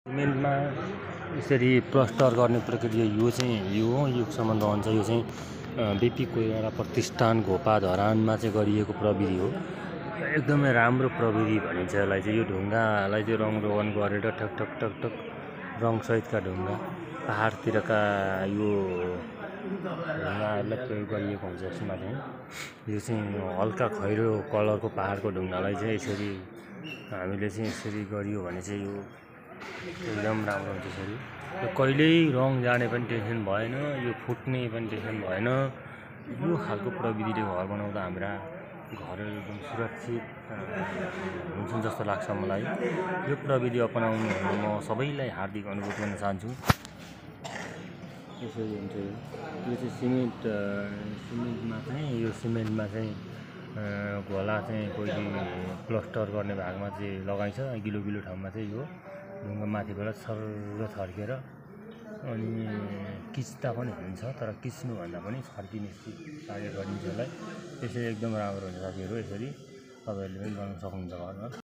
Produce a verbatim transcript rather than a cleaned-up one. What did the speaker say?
सिमेन्टमा यसरी प्लास्टर गर्ने प्रक्रिया यो चाहिँ यो हो युगसम्म रहन्छ। यो चाहिँ बिपी कोइराला प्रतिष्ठान घोपा धरानमा चाहिँ गरिएको प्रविधि हो। एकदमै राम्रो प्रविधि भनिन्छ यसलाई चाहिँ। यो ढुङ्गालाई चाहिँ रङ रोगन गरेर ठक ठक ठक ठक रङसहितका ढुङ्गा पहाडतिरका यो ढुङ्गाहरूलाई प्रयोग गरिएको हुन्छ। यसमा चाहिँ यो चाहिँ हल्का खैरो कलरको पहाडको ढुङ्गालाई चाहिँ यसरी हामीले चाहिँ यसरी गरियो भने चाहिँ यो एकदम राम्रो हुन्छ। यसरी यो कहिल्यै रङ जाने पनि टेन्सन भएन, यो फुट्ने पनि टेन्सन भएन। यो खालको प्रविधिले घर बनाउँदा हाम्रा घरहरू एकदम सुरक्षित हुन्छन् जस्तो लाग्छ मलाई। यो प्रविधि अपनाउनु म सबैलाई हार्दिक अनुरोध गर्न चाहन्छु। यसरी हुन्छ यो यो चाहिँ सिमेन्ट सिमेन्टमा चाहिँ यो सिमेन्टमा चाहिँ घोला चाहिँ कोही प्लास्टर गर्ने भागमा चाहिँ लगाइन्छ, गिलो गिलो ठाउँमा चाहिँ यो ढुङ्गा माथिबाट सर्र छर्केर अनि किच्दा पनि हुन्छ, तर किच्नुभन्दा पनि छर्किने कार्य गरिन्छ यसलाई। यसरी एकदम राम्रो हुन्छ साथीहरू। यसरी तपाईँहरूले पनि गर्न सक्नुहुन्छ घरमा।